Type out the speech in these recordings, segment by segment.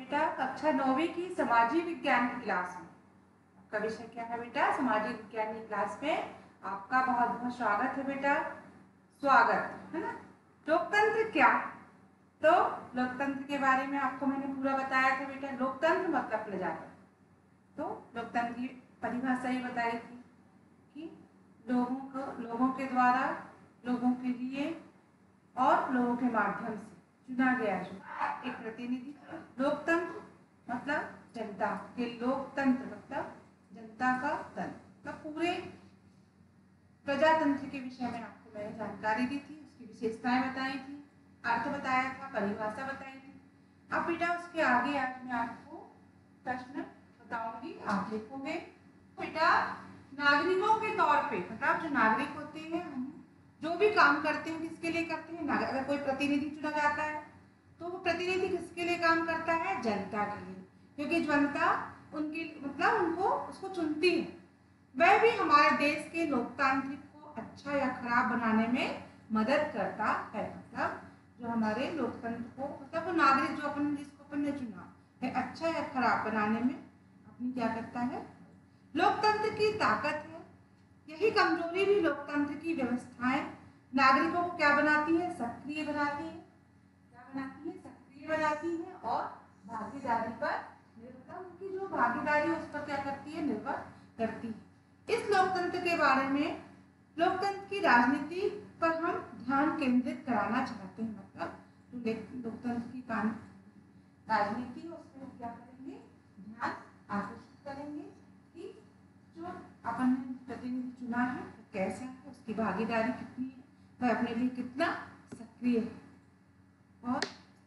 बेटा कक्षा 9वीं की सामाजिक विज्ञान की क्लास में। आपका विषय क्या है बेटा? सामाजिक विज्ञान की क्लास में आपका बहुत बहुत स्वागत है बेटा। स्वागत है ना। लोकतंत्र क्या? तो लोकतंत्र के बारे में आपको मैंने पूरा बताया था बेटा। लोकतंत्र मतलब प्रजातंत्र। तो लोकतंत्र की परिभाषा ये बताई थी कि लोगों के द्वारा, लोगों के लिए और लोगों के माध्यम से चुना गया जो एक प्रतिनिधि। लोकतंत्र मतलब जनता के, लोकतंत्र मतलब जनता का तंत्र। मतलब पूरे प्रजातंत्र के विषय में आपको मैंने जानकारी दी थी, उसकी विशेषताएं बताई थी, अर्थ बताया था, परिभाषा बताई थी। अब बेटा उसके आगे आज मैं आपको प्रश्न बताऊंगी, आप लिखोगे। बेटा नागरिकों के तौर पे, मतलब जो नागरिक होते हैं, हम जो भी काम करते हैं किसके लिए करते हैं? अगर कोई प्रतिनिधि चुना जाता है तो वो प्रतिनिधि किसके लिए काम करता है? जनता के लिए, क्योंकि जनता उनकी मतलब उनको उसको चुनती है। वह भी हमारे देश के लोकतांत्रिक को अच्छा या खराब बनाने में मदद करता है। मतलब जो हमारे लोकतंत्र को, मतलब वो नागरिक जो जिसको अपन ने चुना है, अच्छा या खराब बनाने में अपनी क्या करता है? लोकतंत्र की ताकत है। यही कमजोरी भी लोकतंत्र की व्यवस्थाएं नागरिकों को क्या बनाती है? सक्रिय बनाती है। क्या बनाती है? सक्रिय बनाती है और भागीदारी पर निर्भर, उनकी जो भागीदारी उस पर क्या करती है? निर्भर करती है। इस लोकतंत्र के बारे में, लोकतंत्र की राजनीति पर हम ध्यान केंद्रित कराना चाहते हैं। मतलब जो लोकतंत्र की राजनीति है उसमें हम क्या करेंगे? ध्यान आकर्षित करेंगे कि जो अपन ने प्रतिनिधि चुना है वो कैसा है, उसकी भागीदारी कितनी है, वह अपने लिए कितना सक्रिय है। और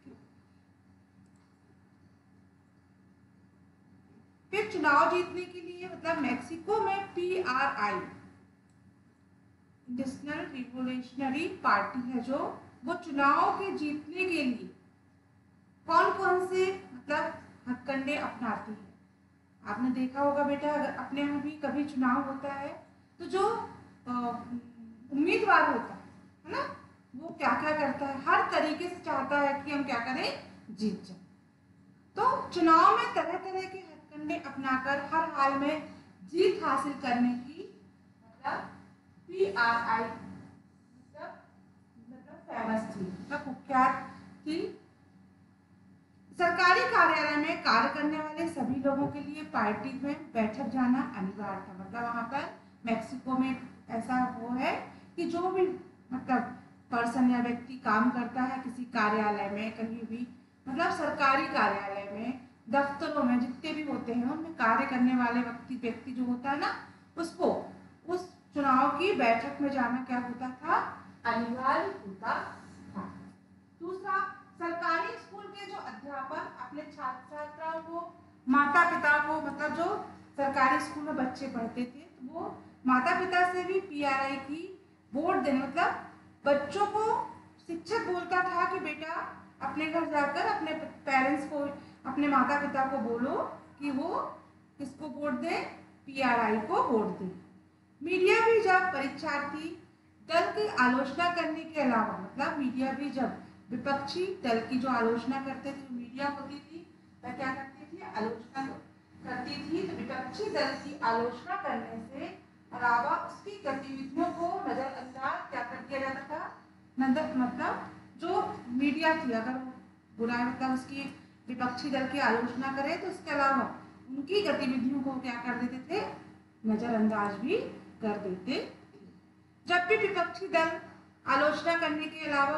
फिर चुनाव जीतने के लिए, मतलब मैक्सिको में PRI नेशनल रिवोल्यूशनरी पार्टी है, जो वो चुनाव के जीतने के लिए कौन कौन से मतलब हथकंडे अपनाती है। आपने देखा होगा बेटा, अगर अपने यहाँ भी कभी चुनाव होता है तो जो उम्मीदवार होता है ना, वो क्या क्या करता है? हर तरीके से चाहता है कि हम क्या करें? जीत जाए। तो चुनाव में तरह तरह के हथकंडे अपनाकर हर हाल में जीत हासिल करने की मतलब PRI मतलब फेमस थी, मतलब कुख्यात थी। सरकारी कार्यालय में कार्य करने वाले सभी लोगों के लिए पार्टी में बैठक जाना अनिवार्य था। मतलब वहां पर मैक्सिको में ऐसा वो है कि जो भी मतलब पर्सन या व्यक्ति काम करता है किसी कार्यालय में, कहीं भी, मतलब सरकारी कार्यालय में, दफ्तरों में, जितने भी होते हैं उनमें कार्य करने वाले व्यक्ति जो होता है ना, उसको उस चुनाव की बैठक में जाना क्या होता था? अनिवार्य होता था। दूसरा, सरकारी स्कूल के जो अध्यापक अपने छात्र छात्राओं को, माता पिता को, मतलब जो सरकारी स्कूल में बच्चे पढ़ते थे तो वो माता पिता से भी PRI की वोट देने, मतलब बच्चों को शिक्षक बोलता था कि बेटा अपने घर जाकर अपने पेरेंट्स को, अपने माता पिता को बोलो कि वो किसको वोट दे? PRI को वोट दे। मीडिया भी जब परीक्षार्थी दल की आलोचना करने के अलावा, मतलब मीडिया भी जब विपक्षी दल की जो आलोचना करते थे, मीडिया होती थी, वह क्या करती थी? आलोचना करती थी। तो विपक्षी दल की आलोचना करने से अलावा उसकी गतिविधियों को नजरअंदाज क्या कर दिया जाता था? मतलब जो मीडिया थी, अगर बुरा मतलब उसकी विपक्षी दल की आलोचना करे तो उसके अलावा उनकी गतिविधियों को क्या कर देते थे? नजरअंदाज भी कर देते थे। जब भी विपक्षी दल आलोचना करने के अलावा,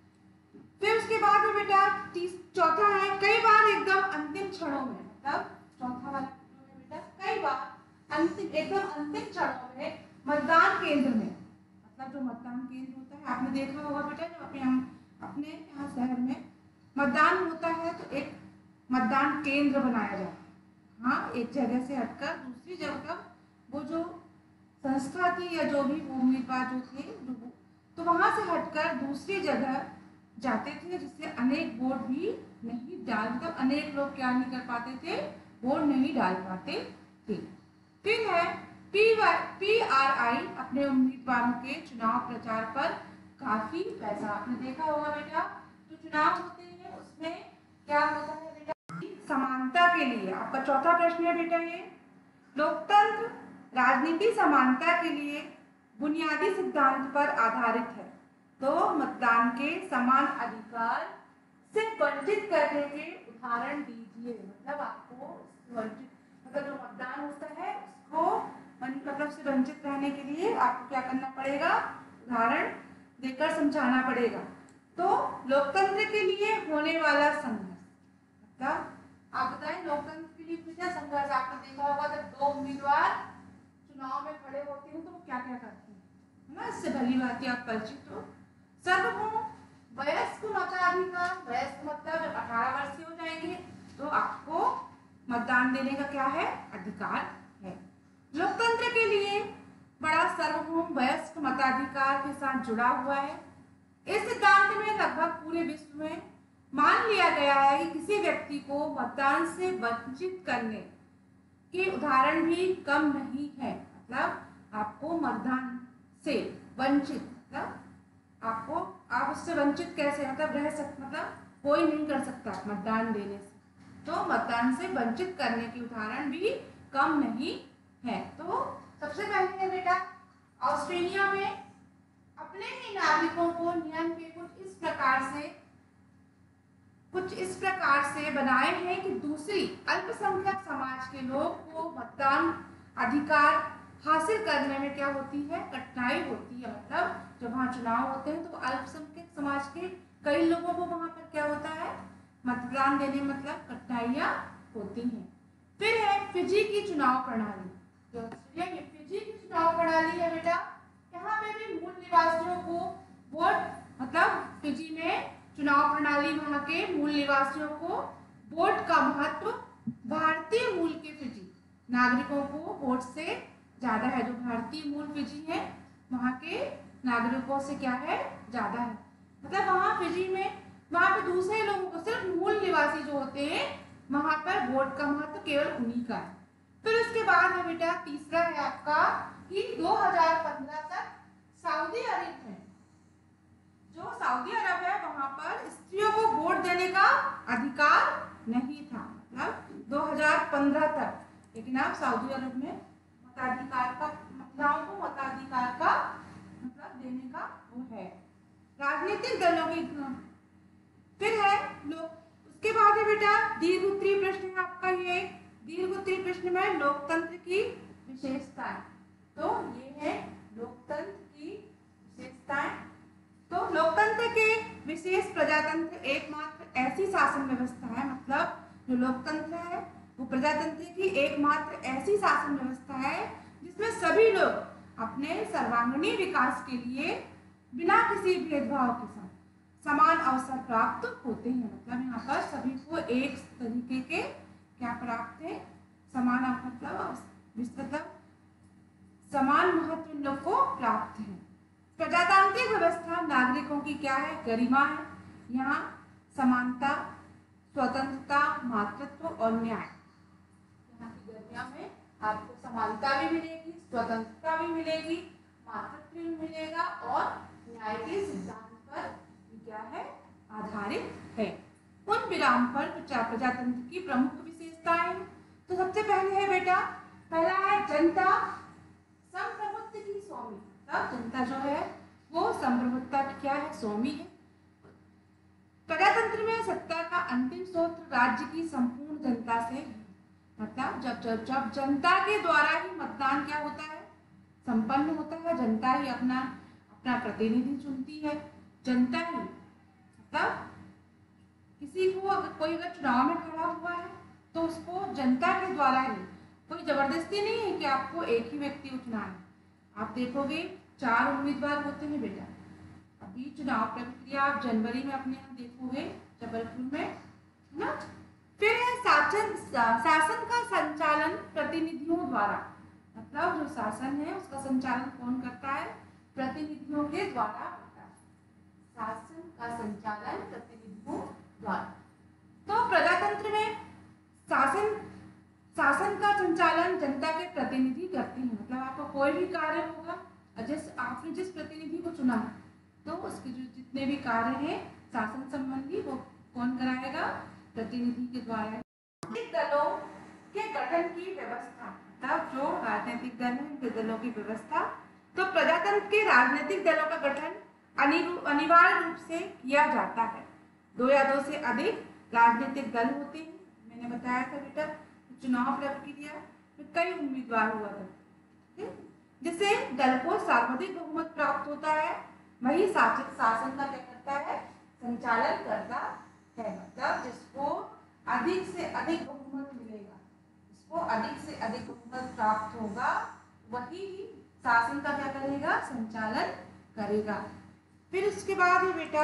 फिर उसके बाद में बेटा चौथा है, कई बार एकदम अंतिम क्षणों में, मतलब चौथा वाला बेटा कई बार एकदम अंतिम क्षणों में मतदान केंद्र में, मतलब जो मतदान केंद्र होता है, आपने देखा होगा बेटा, जब अपने यहाँ शहर में मतदान होता है तो एक मतदान केंद्र बनाया जाता है। हाँ, एक जगह से हटकर दूसरी जगह, वो जो संस्था थी या जो भी उम्मीदवार जो थे, तो वहां से हटकर दूसरी जगह जाते थे, जिससे अनेक वोट भी नहीं डाल, मतलब अनेक लोग क्या नहीं कर पाते थे? वोट नहीं डाल पाते थे। फिर है PRI अपने उम्मीदवारों के चुनाव प्रचार पर काफी पैसा, आपने देखा होगा बेटा, जो चुनाव होते हैं उसमें क्या होता है बेटा? समानता के लिए, आपका चौथा प्रश्न है बेटा ये, लोकतंत्र राजनीति समानता के लिए बुनियादी सिद्धांत पर आधारित है। तो मतदान के समान अधिकार से वंचित करने के उदाहरण दीजिए। मतलब आपको वंचित, मतलब जो मतदान होता है उसको मतलब से वंचित रहने के लिए आपको क्या करना पड़ेगा, उदाहरण देकर समझाना पड़ेगा। तो लोकतंत्र के लिए होने वाला संघर्ष, मतलब आप बताएं लोकतंत्र के लिए क्या संघर्ष, आपने देखा होगा जब दो उम्मीदवार चुनाव में खड़े होते हैं तो वो क्या क्या करते हैं, है ना, इससे भली भांति आप परिचित हो। सर्वभौम वयस्क मताधिकार, वयस्क मतलब जब 18 वर्ष के हो जाएंगे तो आपको मतदान देने का क्या है, अधिकार है। लोकतंत्र के लिए बड़ा सार्वभौम वयस्क मताधिकार के साथ जुड़ा हुआ है। इस सिद्धांत में लगभग पूरे विश्व में मान लिया गया है कि किसी व्यक्ति को मतदान से वंचित करने के उदाहरण भी कम नहीं है। मतलब आपको मतदान से वंचित, मतलब आपको, आप उससे वंचित कैसे, मतलब रह सकते, मतलब कोई नहीं कर सकता मतदान देने से, तो मतदान से वंचित करने के उदाहरण भी कम नहीं है। तो सबसे पहले है बेटा, ऑस्ट्रेलिया में अपने ही नागरिकों को नियम के कुछ इस प्रकार से बनाए हैं कि दूसरी अल्पसंख्यक समाज के लोग को मतदान अधिकार हासिल करने में क्या होती है, कठिनाई होती है। मतलब जब वहाँ चुनाव होते हैं तो अल्पसंख्यक समाज के कई लोगों को वहाँ पर क्या होता है, मतदान देने मतलब कठिनाइयाँ होती हैं। फिर है फिजी की चुनाव प्रणाली। जो ऑस्ट्रेलिया की फिजी की चुनाव प्रणाली है बेटा, यहाँ पे भी मूल निवासियों को वोट, मतलब फिजी में चुनाव प्रणाली, वहाँ के मूल निवासियों को वोट का महत्व भारतीय मूल के फिजी नागरिकों को वोट से ज्यादा है। जो भारतीय मूल फिजी है वहाँ के नागरिकों से क्या है, ज्यादा है। मतलब वहाँ फिजी में, वहाँ पे दूसरे लोगों को, सिर्फ मूल निवासी जो होते हैं वहाँ पर वोट का महत्व केवल उन्हीं का है। फिर उसके बाद है बेटा तीसरा है आपका कि 2015 तक सऊदी अरब है, जो सऊदी अरब है वहां पर स्त्रियों को वोट देने का अधिकार नहीं था, मतलब 2015 तक। लेकिन अब सऊदी अरब में मताधिकार का, महिलाओं को मताधिकार का मतलब देने का वो है। राजनीतिक दलों की, फिर है लोग, उसके बाद है बेटा दीर्घ-उत्तरीय प्रश्न है आपका। ये दीर्घ-उत्तरीय प्रश्न में लोकतंत्र की विशेषताएं, तो ये है लोकतंत्र की विशेषताएं। तो लोकतंत्र के विशेष प्रजातंत्र एकमात्र ऐसी शासन व्यवस्था है, मतलब जो लोकतंत्र है वो प्रजातंत्र की एकमात्र ऐसी शासन व्यवस्था है जिसमें सभी लोग अपने सर्वांगीण विकास के लिए बिना किसी भेदभाव के साथ समान अवसर प्राप्त होते हैं। मतलब यहाँ पर सभी को एक तरीके के क्या प्राप्त है, समान, मतलब समान महत्व इन लोग को प्राप्त है। प्रजातांत्रिक व्यवस्था नागरिकों की क्या है, गरिमा है। यहाँ समानता, स्वतंत्रता, मातृत्व और न्याय, यहाँ की गरिमा में आपको समानता भी मिलेगी, स्वतंत्रता भी मिलेगी, मातृत्व भी मिलेगा और न्याय के सिद्धांत पर क्या है, आधारित है। उन विराम पर प्रजातंत्र की प्रमुख विशेषताएं, तो सबसे पहले है बेटा, पहला है जनता संप्रभुत्व की स्वामी। तब जनता जो है वो संप्रभुत्ता की क्या है, स्वामी है। प्रजातंत्र में सत्ता का अंतिम स्रोत राज्य की संपूर्ण जनता से, मतलब जब जनता के द्वारा ही मतदान क्या होता है, संपन्न होता है। जनता ही अपना प्रतिनिधि चुनती है, जनता ही, मतलब किसी को अगर कोई अगर चुनाव में खड़ा हुआ है तो उसको जनता के द्वारा ही, कोई जबरदस्ती नहीं है कि आपको एक ही व्यक्ति को चुना है। आप देखोगे 4 उम्मीदवार होते हैं बेटा। अभी चुनाव प्रक्रिया आप जनवरी में अपने यहाँ देखोगे जबलपुर में, है ना। फिर है शासन का संचालन प्रतिनिधियों द्वारा, मतलब जो शासन है उसका संचालन कौन करता है, प्रतिनिधियों के द्वारा होता है। शासन का संचालन प्रतिनिधियों द्वारा। तो प्रजातंत्र में शासन का संचालन जनता के प्रतिनिधि करते हैं। मतलब आपका कोई भी कार्य होगा, आपने जिस प्रतिनिधि को चुना तो उसके जो जितने भी कार्य हैं शासन संबंधी वो कौन कराएगा, प्रतिनिधि के द्वारा। दलों के गठन की व्यवस्था, तब जो राजनीतिक दल है उनके दलों की व्यवस्था। तो प्रजातंत्र के राजनीतिक दलों का गठन अनिवार्य रूप से किया जाता है। 2 या 2 से अधिक राजनीतिक दल होते हैं। मैंने बताया था बेटा चुनाव प्रक्रिया में कई उम्मीदवार हुआ करते हैं, जिससे दल को सर्वाधिक बहुमत प्राप्त होता है, वही शासन का क्या करता है, संचालन करता है। मतलब जिसको अधिक से अधिक बहुमत मिलेगा, जिसको अधिक से अधिक बहुमत प्राप्त होगा, वही शासन का क्या करेगा, संचालन करेगा। फिर उसके बाद है बेटा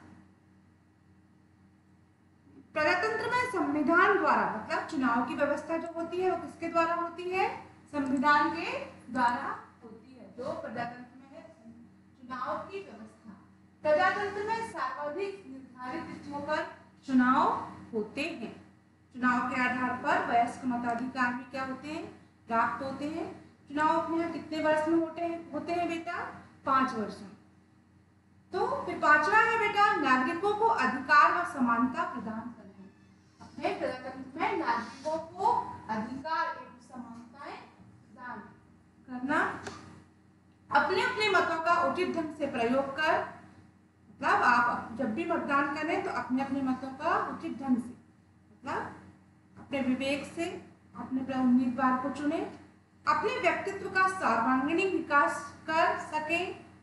प्रजातंत्र में संविधान द्वारा, मतलब चुनाव की व्यवस्था जो होती है वो किसके द्वारा होती है, संविधान के द्वारा होती है। जो प्रजातंत्र में है चुनाव की व्यवस्था। प्रजातंत्र में सर्वाधिक निर्धारित तिथियों पर चुनाव होते हैं। चुनाव के आधार पर वयस्क मताधिकार भी क्या होते हैं, प्राप्त होते हैं। चुनाव अपने यहाँ कितने वर्ष में होते हैं बेटा, 5 वर्ष में। तो फिर 5वां है बेटा नागरिकों को अधिकार व समानता प्रदान करना। अपने प्रजातंत्र में नागरिकों को अधिकार एवं समानताएं प्रदान करना। अपने अपने मतों का उचित ढंग से प्रयोग कर, मतलब आप जब भी मतदान करें तो अपने अपने मतों का उचित ढंग से, मतलब अपने विवेक से अपने उम्मीदवार को चुने, अपने व्यक्तित्व का सर्वांगीण विकास कर सके।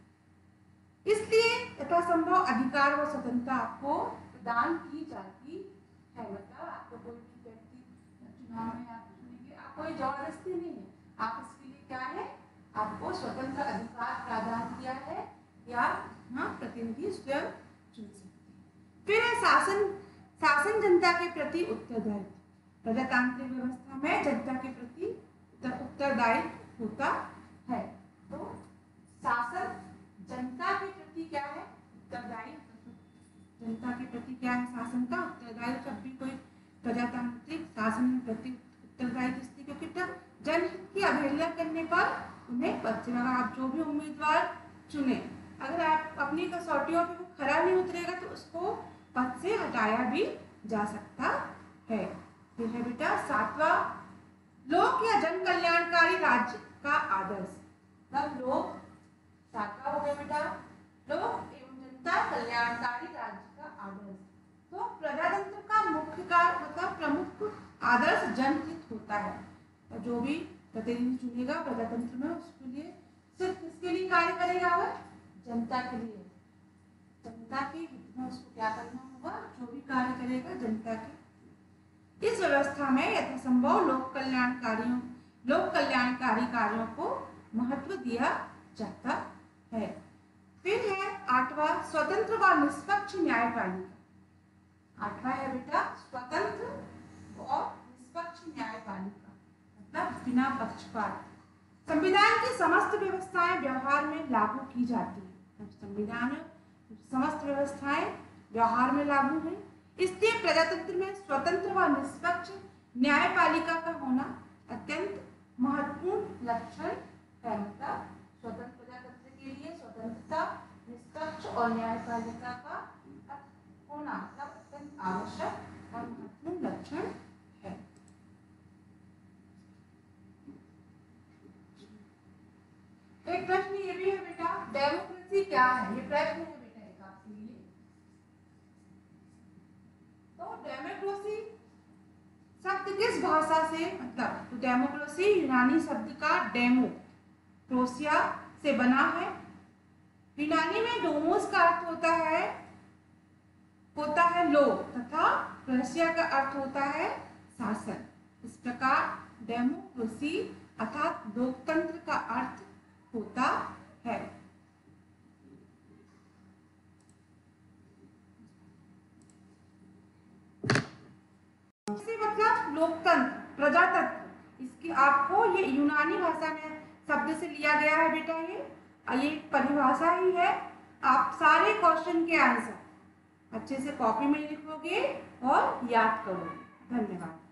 इसलिए यथासंभव अधिकार व स्वतंत्रता आपको प्रदान की जाती है। मतलब आपको कोई भी व्यक्ति चुनाव में आप चुनेंगे, आप कोई जबरदस्ती नहीं है, आप इसके लिए क्या है, आपको स्वतंत्र अधिकार प्रदान किया है, या प्रतिनिधि स्वयं चुन सकते हैं। फिर है शासन जनता के प्रति उत्तरदायित्व। प्रजातांत्रिक व्यवस्था में जनता के प्रति उत्तरदायित्व होता है। तो शासन जनता के प्रति क्या है, उत्तरदायित्व। जनता के प्रति क्या है, शासन का उत्तरदायित्व। जब भी कोई प्रजातांत्रिक शासन के प्रति उत्तरदायित्व, इसलिए क्योंकि जनहित की अवहेलना करने पर उन्हें पद से, अगर आप जो भी उम्मीदवार चुने, अगर आप अपनी कसौटियों पे वो खरा नहीं उतरेगा तो उसको पद से हटाया भी जा सकता है। फिर है बेटा 7वां लोक या जन कल्याणकारी राज्य का आदर्श। मतलब लोक 7वां हो गया बेटा लोक एवं जनता कल्याणकारी राज्य का आदर्श। तो प्रजातंत्र का मुख्य कार्य, मतलब प्रमुख आदर्श जनहित होता है। और जो भी प्रतिनिधि चुनेगा प्रजातंत्र में, उसके लिए सिर्फ किसके लिए कार्य करेगा, वह जनता के लिए, जनता के हित में उसको क्या करना होगा, जो भी कार्य करेगा जनता के। इस व्यवस्था में यथासंभव लोक कल्याणकारी कार्यों को महत्व दिया जाता है। फिर है 8वां स्वतंत्र व निष्पक्ष न्यायपालिका। 8वां है बेटा स्वतंत्र और निष्पक्ष न्यायपालिका, मतलब बिना पक्षपात। संविधान की समस्त व्यवस्थाएं व्यवहार में लागू की जाती है। संविधान में समस्त व्यवस्थाएं व्यवहार में लागू है, इसलिए प्रजातंत्र में स्वतंत्र व निष्पक्ष न्यायपालिका का होना अत्यंत महत्वपूर्ण लक्षण है। मतलब स्वतंत्र प्रजातंत्र के लिए स्वतंत्रता, निष्पक्ष और न्यायपालिका का होना मतलब अत्यंत आवश्यक और महत्वपूर्ण लक्षण है। एक प्रश्न ये भी है बेटा, डेमोक्रेसी क्या है, ये प्रश्न है बेटा एक आपके लिए। तो डेमोक्रेसी शब्द किस भाषा से, मतलब तो डेमोक्रेसी यूनानी शब्द का डेमो क्रोसिया से बना है। यूनानी में डोमोस का अर्थ होता है लोक, तथा क्रोसिया का अर्थ होता है शासन। इस प्रकार डेमोक्रेसी अर्थात लोकतंत्र का अर्थ होता है। मतलब लोकतंत्र, प्रजातंत्र, इसकी आपको ये यूनानी भाषा में शब्द से लिया गया है बेटा। ये परिभाषा ही है। आप सारे क्वेश्चन के आंसर अच्छे से कॉपी में लिखोगे और याद करोगे। धन्यवाद।